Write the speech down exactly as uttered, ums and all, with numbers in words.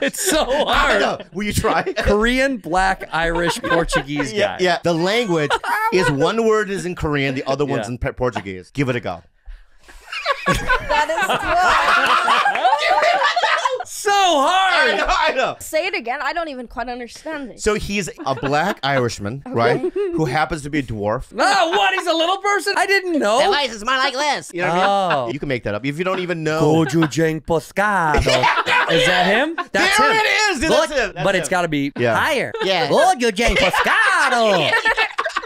It's so hard. Will you try? Korean, black, Irish, Portuguese guy. Yeah, yeah. The language is one word is in Korean, the other one's Yeah. in Portuguese. Give it a go. That is So hard. I know, I know. Say it again. I don't even quite understand it. So he's a black Irishman, right? Who happens to be a dwarf. Oh, what? He's a little person? I didn't know. Their voice is more like this. You know what I Oh. mean? You can make that up if you don't even know. Gochujang pescado. Is that him? That's there him. it is. Dude, that's him. That's but him. it's got to be Yeah. higher. Yeah. Gochujang pescado.